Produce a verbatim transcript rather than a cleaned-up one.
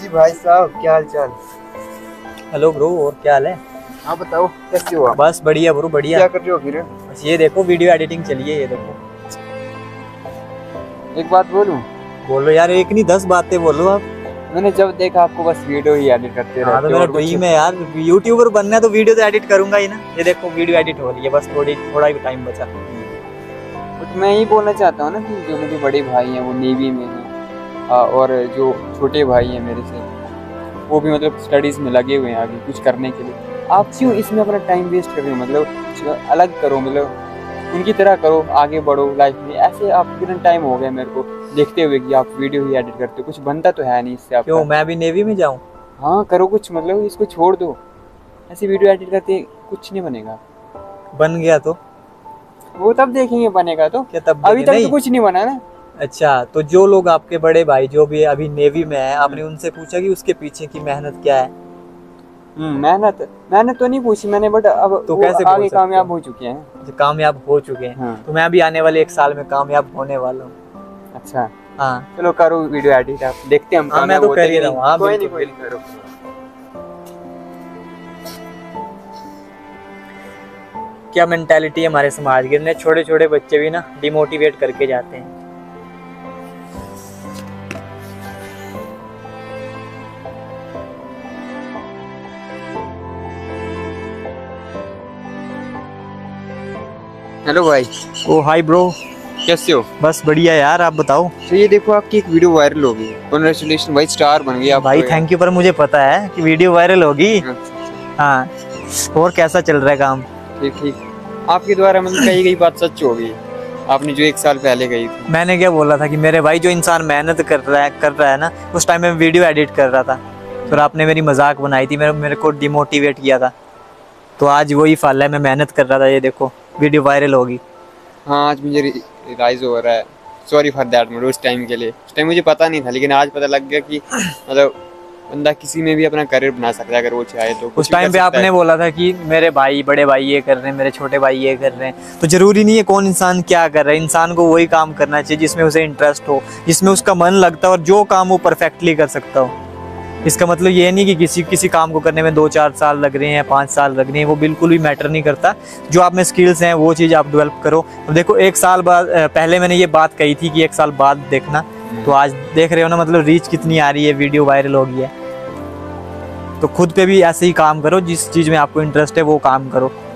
भाई साहब, क्या हाल चाल? हेलो ब्रो, और क्या हाल है? आप बताओ कैसे हो आप? बस बढ़िया ब्रो, बढ़िया। क्या कर रहे हो फिर? बस ये देखो वीडियो एडिटिंग चलिए, ये देखो। एक बात बोलूं? बोलो यार, एक नहीं दस बातें बोलो आप। मैंने जब देखा आपको बस वीडियो ही एडिट करते हाँ, रहते तो हो मेरा और कुछ- ड्रीम है यार, यूट्यूबर बनना है तो वीडियो तो एडिट करूंगा ही ना। ये देखो वीडियो एडिट हो रही है, बस थोड़ी थोड़ा ही टाइम बचा। बट मैं यही बोलना चाहता हूँ ना कि जो मेरे बड़े भाई हैं वो नेवी में हैं, हाँ, और जो छोटे भाई हैं मेरे से वो भी मतलब स्टडीज में लगे हुए हैं आगे कुछ करने के लिए। आप क्यों इसमें अपना टाइम वेस्ट कर रहे हो? मतलब कुछ अलग करो, मतलब उनकी तरह करो, आगे बढ़ो लाइफ में। ऐसे आप कितना टाइम हो गया मेरे को देखते हुए कि आप वीडियो ही एडिट करते हो, कुछ बनता तो है नहीं इससे आपका। क्यों, मैं भी नेवी में जाऊं? हाँ करो कुछ, मतलब इसको छोड़ दो। ऐसे वीडियो एडिट करते कुछ नहीं बनेगा। बन गया तो वो तब देखेंगे बनेगा तो। क्या तब अभी तक नहीं? तो कुछ नहीं बना ना। अच्छा, तो जो लोग आपके बड़े भाई जो भी अभी नेवी में है, आपने उनसे पूछा कि उसके पीछे की मेहनत क्या है? हम्म मेहनत मेहनत तो नहीं पूछी मैंने, बट अब तो वो कैसे बोल आगे सकते कामयाब हो? हो चुके हैं। जो कामयाब हो चुके हैं, हाँ। तो मैं भी आने वाले एक साल में कामयाब होने वाला हूँ। अच्छा, हाँ चलो करो वीडियो एडिट, आप देखते हैं हम हाँ, मैं कामयाब तो होते कर ही कि रहा नहीं। हूँ। हाँ, कोई नहीं बिल्कुल, कोई नहीं करो। क्या मेंटालिटी है हमारे समाज के, इतने छोटे छोटे बच्चे भी ना डिमोटिवेट करके जाते हैं। हेलो भाई। ओ हाय ब्रो, कैसे हो? बस बढ़िया यार, आप बताओ। तो ये देखो आपकी एक वीडियो वायरल हो गई। कांग्रेचुलेशन भाई, स्टार बन गए आप भाई तो यार। थैंक यू, पर मुझे पता है कि वीडियो वायरल होगी। अच्छा, हाँ, और कैसा चल रहा है काम? ठीक ठीक। आपके द्वारा मतलब कही गई बात सच हो गई, आपने जो एक साल पहले कही थी। मैंने क्या बोला था कि मेरे भाई जो इंसान मेहनत कर रहा है कर रहा है ना, उस टाइम में वीडियो एडिट कर रहा था, फिर आपने मेरी मजाक बनाई थी, मेरे मेरे को डिमोटिवेट किया था। तो आज वही फल है, मैं मेहनत कर रहा था, ये देखो वीडियो वायरल होगी। हाँ, आज मुझे रियलाइज हो रहा है। Sorry for that. मतलब उस टाइम के लिए, उस टाइम मुझे पता नहीं था, लेकिन आज पता लग गया कि मतलब बंदा किसी में भी अपना करियर बना सकता है अगर वो चाहे तो। उस टाइम पे आपने बोला था कि मेरे भाई बड़े भाई ये कर रहे हैं, मेरे छोटे भाई ये कर रहे हैं, तो जरूरी नहीं है कौन इंसान क्या कर रहा है। इंसान को वही काम करना चाहिए जिसमें उसे इंटरेस्ट हो, जिसमें उसका मन लगता हो और जो काम वो परफेक्टली कर सकता हो। इसका मतलब ये नहीं कि किसी किसी काम को करने में दो चार साल लग रहे हैं, पाँच साल लग रहे हैं, वो बिल्कुल भी मैटर नहीं करता। जो आप में स्किल्स हैं वो चीज़ आप डेवलप करो। अब देखो एक साल बाद, पहले मैंने ये बात कही थी कि एक साल बाद देखना, तो आज देख रहे हो ना, मतलब रीच कितनी आ रही है, वीडियो वायरल हो गई है। तो खुद पे भी ऐसे ही काम करो, जिस चीज़ में आपको इंटरेस्ट है वो काम करो।